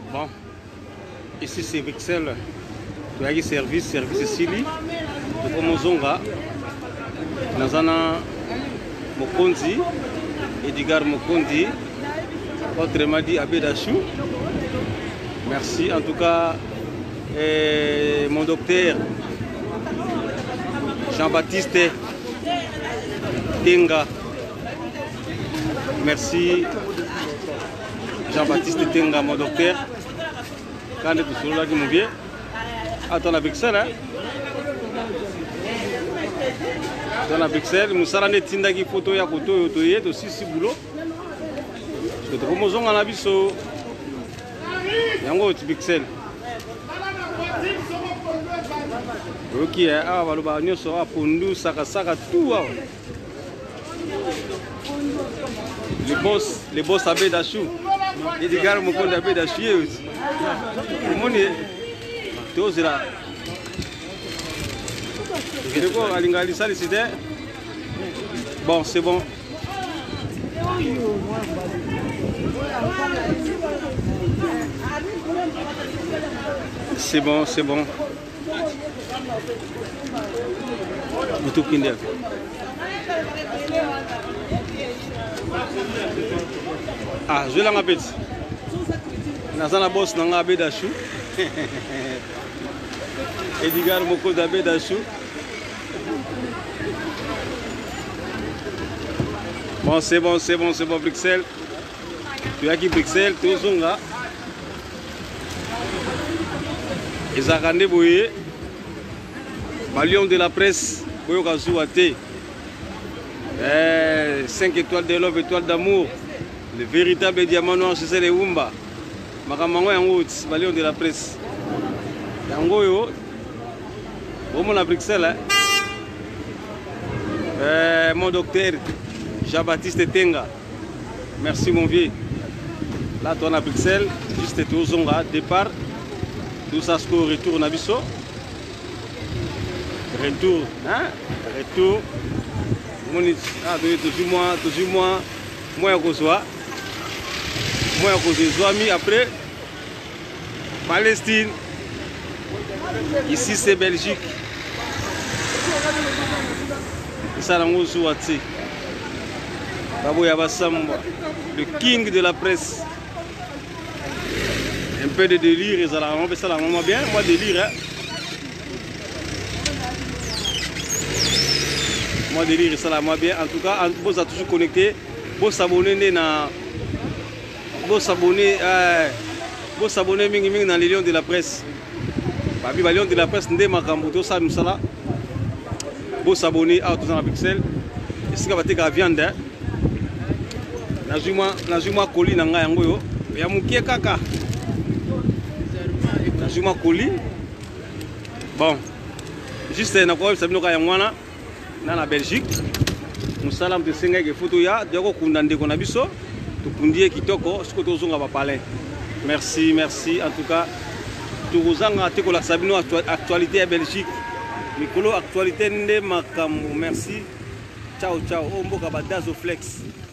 Bon, ici c'est Bruxelles. Tu as service ici. Donc Mozonga, Nazana Mokondi, Edgar Mokondi, autrement dit Abedachou. Merci en tout cas, mon docteur Jean-Baptiste Tenga. Merci Jean-Baptiste Tenga, mon docteur. Quand tu es là, tu me viens. Attends avec ça là. Dans la Bruxelles, nous avons des tinda qui photo ya koto yotoye de six boulot. Je te propose on a biso. Yango tu Bruxelles. Ok, ah baloba nyoso a pondu saka tout. Les boss Abedachou. Et des gars Mokondi Abedachou. Comment est tous là? Bon, c'est bon. C'est bon, c'est bon. Ah, je l'en appelle. Nazana boss nanga Abedachou. Edgar Mokondi Abedachou. Bon, c'est bon, Bruxelles. Tu as qui Bruxelles, tu es Zonga. Ils ont rendez-vous. Lion de la presse, 5 étoiles de love, étoiles d'amour. Le véritable diamant noir, c'est les Wumba. Makamango Yango, Lion de la presse. Yango yo. Bon, à Bruxelles. Mon docteur Jean-Baptiste Tenga. Merci mon vieux. Là, tu es à Bruxelles, juste au Zonga, départ. Tout ça, c'est retour à Bisso. Retour, hein? Retour. Toujours moi, moi, après, Palestine. Ici, c'est Belgique. Ça, le king de la presse. Un peu de délire, et ça la vraiment bien. Moi, délire, hein. Moi, délire, ça la moi bien. En tout cas, vous êtes toujours connecté. Vous s'abonnez dans les lions de la presse. Les lions de la presse, vous s'abonnez à tous en Bruxelles. Et si vous avez la viande, Najuma Koli nanga yango yo. Ya mukie kaka. Najuma Koli. Bon. Juste na kwa sabino ka yangwana na la Belgique. Musala mtesenga ke photo ya deko kunda ndeko na biso. Tukundie kitoko siko tozonga ba palais. Merci, merci en tout cas. Turuzanga teko la sabino actualité à Belgique. Mikolo actualité nde makambo. Merci. Ciao ciao. Omboka badazo flex.